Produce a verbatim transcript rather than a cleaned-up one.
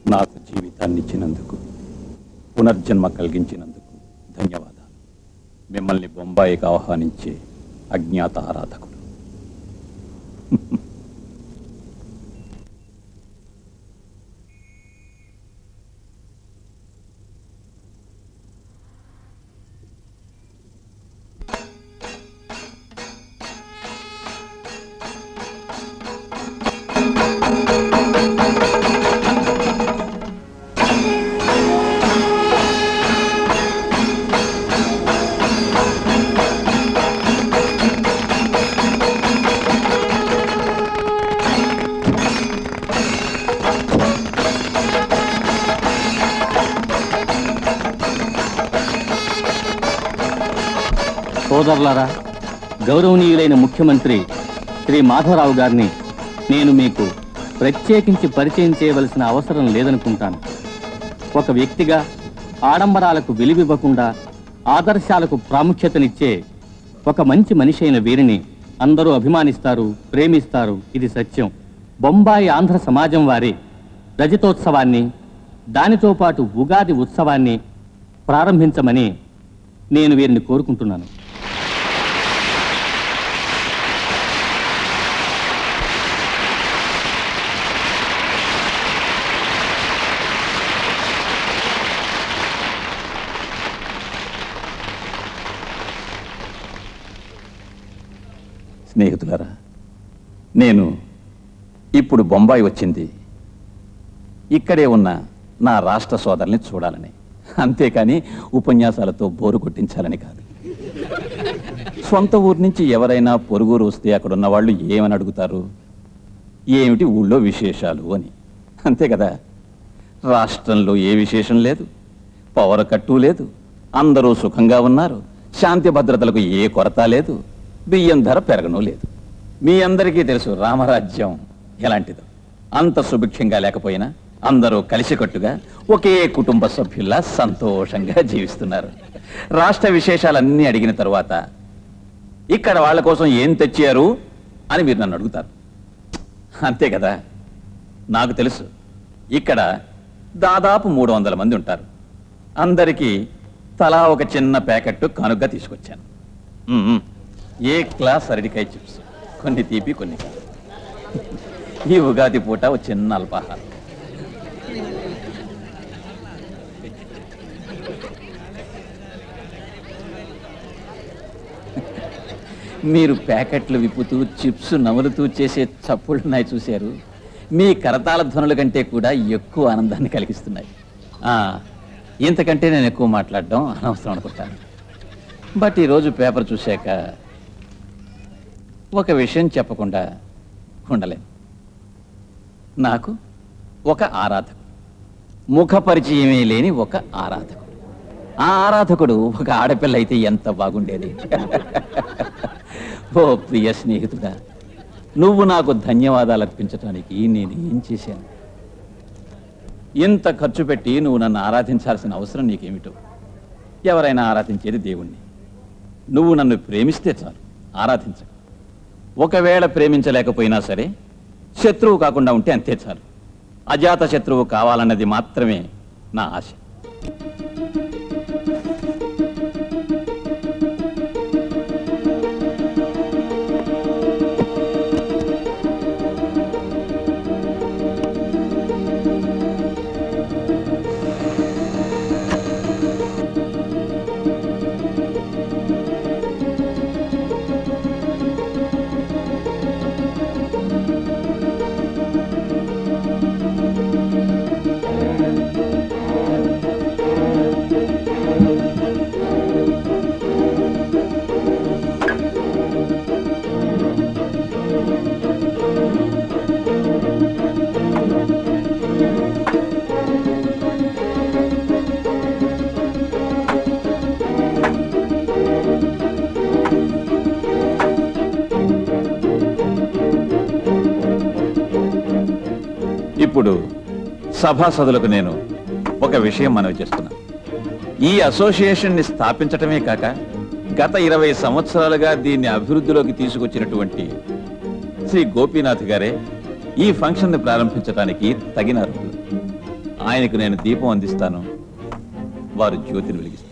నాకు జీవితాన్ని ఇచ్చినందుకు, పునర్జన్మ కలిగించినందుకు ధన్యవాదాలు. మిమ్మల్ని బొంబాయికి ఆహ్వానించే అజ్ఞాత ఆరాధకుడు. సోదరులారా, గౌరవనీయులైన ముఖ్యమంత్రి శ్రీ మాధవరావు గారిని నేను మీకు ప్రత్యేకించి పరిచయం చేయవలసిన అవసరం లేదనుకుంటాను. ఒక వ్యక్తిగా ఆడంబరాలకు విలువివ్వకుండా ఆదర్శాలకు ప్రాముఖ్యతనిచ్చే ఒక మంచి మనిషి అయిన వీరిని అందరూ అభిమానిస్తారు, ప్రేమిస్తారు. ఇది సత్యం. బొంబాయి ఆంధ్ర సమాజం వారి రజతోత్సవాన్ని, దానితో పాటు ఉగాది ఉత్సవాన్ని ప్రారంభించమని నేను వీరిని కోరుకుంటున్నాను. స్నేహితులారా, నేను ఇప్పుడు బొంబాయి వచ్చింది ఇక్కడే ఉన్న నా రాష్ట్ర సోదరుల్ని చూడాలని, అంతేకాని ఉపన్యాసాలతో బోరు కొట్టించాలని కాదు. సొంత ఊరు నుంచి ఎవరైనా పొరుగురు వస్తే అక్కడున్న వాళ్ళు ఏమని అడుగుతారు? ఏమిటి ఊళ్ళో విశేషాలు అని, అంతే కదా. రాష్ట్రంలో ఏ విశేషం లేదు, పవర్ కట్టు లేదు, అందరూ సుఖంగా ఉన్నారు, శాంతి భద్రతలకు ఏ కొరత లేదు, బియ్యం ధర పెరగను లేదు. మీ అందరికీ తెలుసు రామరాజ్యం ఎలాంటిదో. అంత సుభిక్షంగా లేకపోయినా అందరూ కలిసికట్టుగా ఒకే కుటుంబ సభ్యుల్లా సంతోషంగా జీవిస్తున్నారు. రాష్ట్ర విశేషాలన్నీ అడిగిన తరువాత ఇక్కడ వాళ్ళ కోసం ఏం తెచ్చారు అని మీరు నన్ను అడుగుతారు, అంతే కదా. నాకు తెలుసు ఇక్కడ దాదాపు మూడు వందల మంది ఉంటారు. అందరికీ తలా ఒక చిన్న ప్యాకెట్ కనుగ్గా తీసుకొచ్చాను. ఏ క్లాస్ అరటికాయ చిప్స్, కొన్ని తీపి కొన్ని కాదు. ఈ ఉగాది పూట ఒక చిన్న అల్పాహారం. మీరు ప్యాకెట్లు విప్పుతూ చిప్స్ నములుతూ చేసే చప్పుడున్నాయి చూశారు, మీ కరతాళ ధ్వనుల కంటే కూడా ఎక్కువ ఆనందాన్ని కలిగిస్తున్నాయి. ఇంతకంటే నేను ఎక్కువ మాట్లాడడం అనవసరం అనుకుంటాను. బట్ ఈరోజు పేపర్ చూశాక ఒక విషయం చెప్పకుండా ఉండలేను. నాకు ఒక ఆరాధకుడు, ముఖ పరిచయమే లేని ఒక ఆరాధకుడు. ఆ ఆరాధకుడు ఒక ఆడపిల్ల అయితే ఎంత బాగుండేది. ఓ ప్రియ స్నేహితుడా, నువ్వు నాకు ధన్యవాదాలు అర్పించడానికి నేను ఏం చేశాను? ఇంత ఖర్చు పెట్టి నువ్వు నన్ను ఆరాధించాల్సిన అవసరం నీకేమిటో? ఎవరైనా ఆరాధించేది దేవుణ్ణి. నువ్వు నన్ను ప్రేమిస్తే చాలు, ఆరాధించ. ఒకవేళ ప్రేమించలేకపోయినా సరే శత్రువు కాకుండా ఉంటే అంతే చాలు. అజాత శత్రువు కావాలన్నది మాత్రమే నా ఆశ. ఇప్పుడు సభాసదులకు నేను ఒక విషయం మనవి చేస్తున్నా. ఈ అసోసియేషన్ని స్థాపించటమే కాక గత ఇరవై సంవత్సరాలుగా దీన్ని అభివృద్ధిలోకి తీసుకొచ్చినటువంటి శ్రీ గోపీనాథ్ గారే ఈ ఫంక్షన్ని ప్రారంభించడానికి తగిన అర్హులు. ఆయనకు నేను దీపం అందిస్తాను, వారు జ్యోతిని వెలిగిస్తారు.